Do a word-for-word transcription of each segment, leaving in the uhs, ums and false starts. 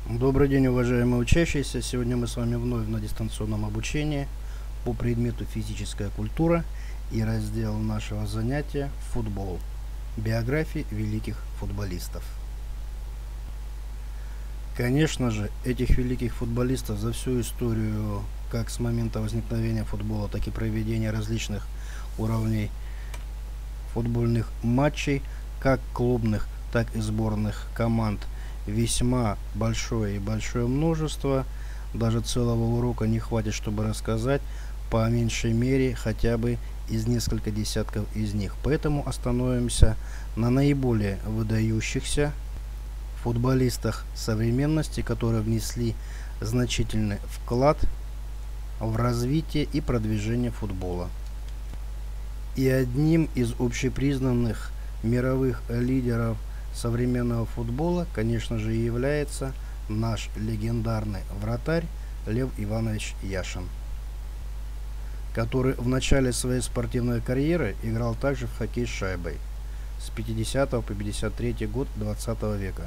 Добрый день, уважаемые учащиеся! Сегодня мы с вами вновь на дистанционном обучении по предмету физическая культура и раздел нашего занятия футбол. Биографии великих футболистов. Конечно же, этих великих футболистов за всю историю, как с момента возникновения футбола, так и проведения различных уровней футбольных матчей, как клубных, так и сборных команд, весьма большое и большое множество. Даже целого урока не хватит, чтобы рассказать по меньшей мере хотя бы из нескольких десятков из них. Поэтому остановимся на наиболее выдающихся футболистах современности, которые внесли значительный вклад в развитие и продвижение футбола. И одним из общепризнанных мировых лидеров современного футбола, конечно же, является наш легендарный вратарь Лев Иванович Яшин, который в начале своей спортивной карьеры играл также в хоккей с шайбой с пятидесятого по пятьдесят третий год двадцатого века.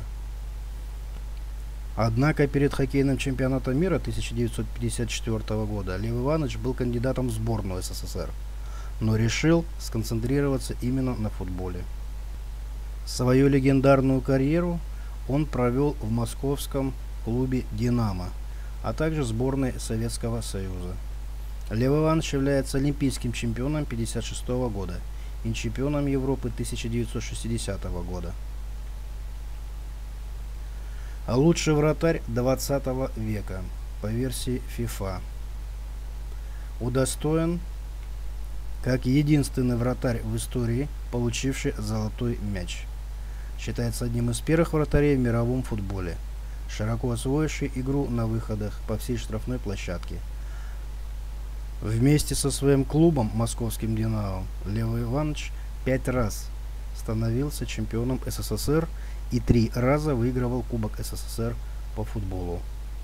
Однако перед хоккейным чемпионатом мира тысяча девятьсот пятьдесят четвёртого года Лев Иванович был кандидатом в сборную СССР, но решил сконцентрироваться именно на футболе. Свою легендарную карьеру он провел в московском клубе «Динамо», а также сборной Советского Союза. Лев Иванович является олимпийским чемпионом тысяча девятьсот пятьдесят шестого года и чемпионом Европы тысяча девятьсот шестидесятого года. А лучший вратарь двадцатого века по версии FIFA. Удостоен как единственный вратарь в истории, получивший золотой мяч. Считается одним из первых вратарей в мировом футболе, широко освоивший игру на выходах по всей штрафной площадке. Вместе со своим клубом, московским «Динамо», Лев Иванович пять раз становился чемпионом СССР и три раза выигрывал Кубок СССР по футболу.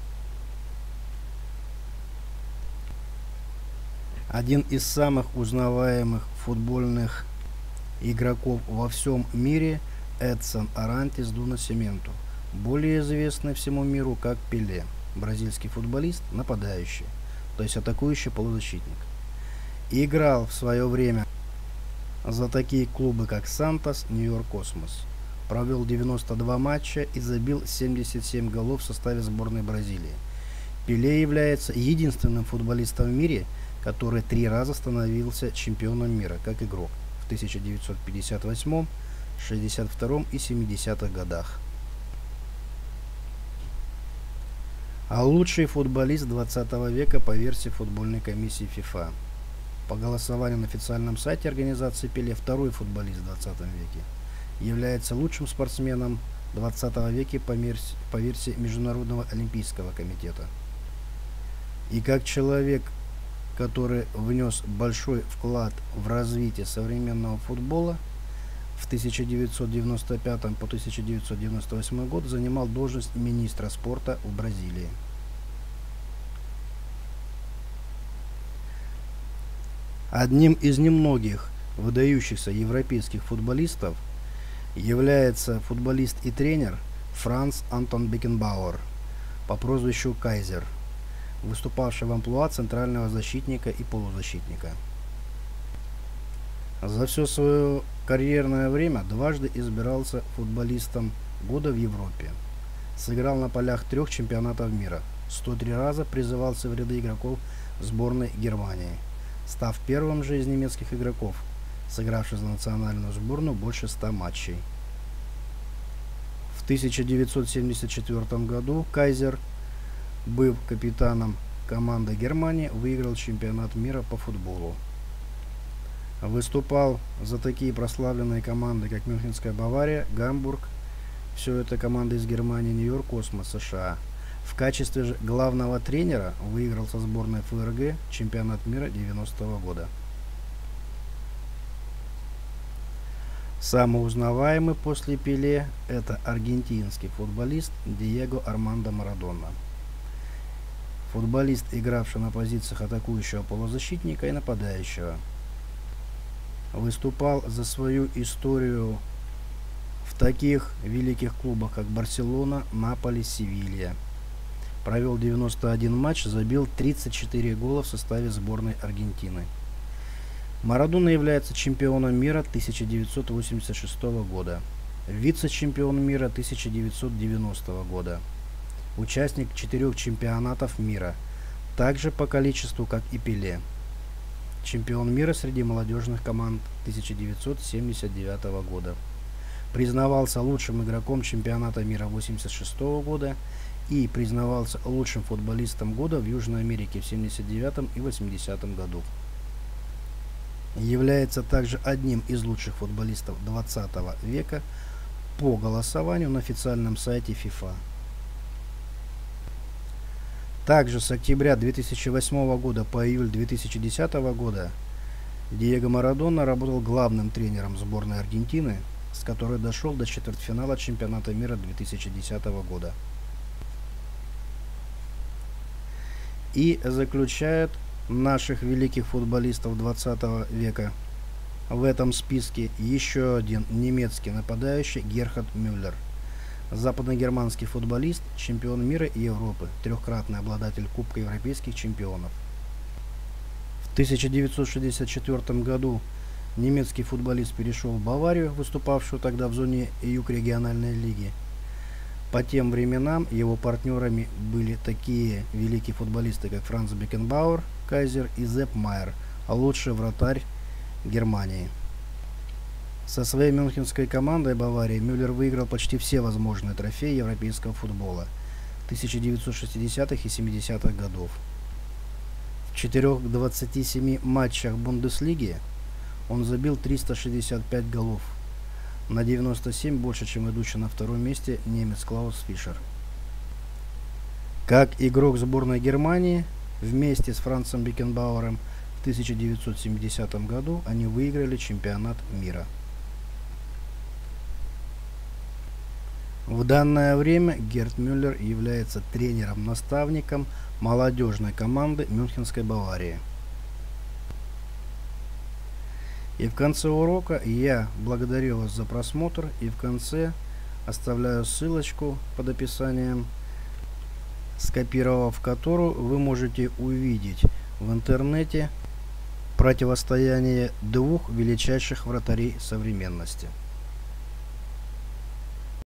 Один из самых узнаваемых футбольных игроков во всем мире – Эдсон Арантис до Насцименту, более известный всему миру как Пеле, бразильский футболист, нападающий, то есть атакующий полузащитник. Играл в свое время за такие клубы, как Сантос, Нью-Йорк Космос. Провел девяносто два матча и забил семьдесят семь голов в составе сборной Бразилии. Пеле является единственным футболистом в мире, который три раза становился чемпионом мира как игрок в тысяча девятьсот пятьдесят восьмом, шестьдесят втором и семидесятых годах. А лучший футболист двадцатого века по версии футбольной комиссии FIFA. По голосованию на официальном сайте организации Пеле второй футболист в двадцатом веке. Является лучшим спортсменом двадцатого века по, по версии Международного олимпийского комитета. И как человек, который внес большой вклад в развитие современного футбола, в тысяча девятьсот девяносто пятом по тысяча девятьсот девяносто восьмой год занимал должность министра спорта в Бразилии. Одним из немногих выдающихся европейских футболистов является футболист и тренер Франц Антон Бекенбауэр по прозвищу Кайзер, выступавший в амплуа центрального защитника и полузащитника. За все свое карьерное время дважды избирался футболистом года в Европе. Сыграл на полях трех чемпионатов мира. сто три раза призывался в ряды игроков сборной Германии, став первым же из немецких игроков, сыгравший за национальную сборную больше ста матчей. В тысяча девятьсот семьдесят четвёртом году Кайзер, быв капитаном команды Германии, выиграл чемпионат мира по футболу. Выступал за такие прославленные команды, как Мюнхенская Бавария, Гамбург, все это команды из Германии, Нью-Йорк Космос, США. В качестве же главного тренера выиграл со сборной ФРГ чемпионат мира девяностого года. Самый узнаваемый после Пеле – это аргентинский футболист Диего Армандо Марадона. Футболист, игравший на позициях атакующего полузащитника и нападающего. Выступал за свою историю в таких великих клубах, как Барселона, Наполи, Севилья. Провел девяносто один матч, забил тридцать четыре гола в составе сборной Аргентины. Марадона является чемпионом мира тысяча девятьсот восемьдесят шестого года, вице-чемпион мира тысяча девятьсот девяностого года, участник четырех чемпионатов мира, также по количеству, как и Пеле, чемпион мира среди молодежных команд тысяча девятьсот семьдесят девятого года, признавался лучшим игроком чемпионата мира восемьдесят шестого года и признавался лучшим футболистом года в Южной Америке в семьдесят девятом и восьмидесятом году. Является также одним из лучших футболистов двадцатого века по голосованию на официальном сайте FIFA. Также с октября две тысячи восьмого года по июль две тысячи десятого года Диего Марадона работал главным тренером сборной Аргентины, с которой дошел до четвертьфинала чемпионата мира две тысячи десятого года. И заключает наших великих футболистов двадцатого века в этом списке еще один немецкий нападающий Герхард Мюллер. Западногерманский футболист, чемпион мира и Европы, трехкратный обладатель Кубка европейских чемпионов. В тысяча девятьсот шестьдесят четвёртом году немецкий футболист перешел в Баварию, выступавшую тогда в зоне юг региональной лиги. По тем временам его партнерами были такие великие футболисты, как Франц Бекенбауэр, Кайзер и Зепп Майер, а лучший вратарь Германии. Со своей мюнхенской командой Баварии Мюллер выиграл почти все возможные трофеи европейского футбола тысяча девятьсот шестидесятых и семидесятых годов. В четырёх двадцати семи матчах Бундеслиги он забил триста шестьдесят пять голов, на девяносто семь больше, чем идущий на втором месте немец Клаус Фишер. Как игрок сборной Германии, вместе с Францем Бекенбауэром в тысяча девятьсот семидесятом году они выиграли чемпионат мира. В данное время Герд Мюллер является тренером-наставником молодежной команды Мюнхенской Баварии. И в конце урока я благодарю вас за просмотр, и в конце оставляю ссылочку под описанием, скопировав которую вы можете увидеть в интернете противостояние двух величайших вратарей современности.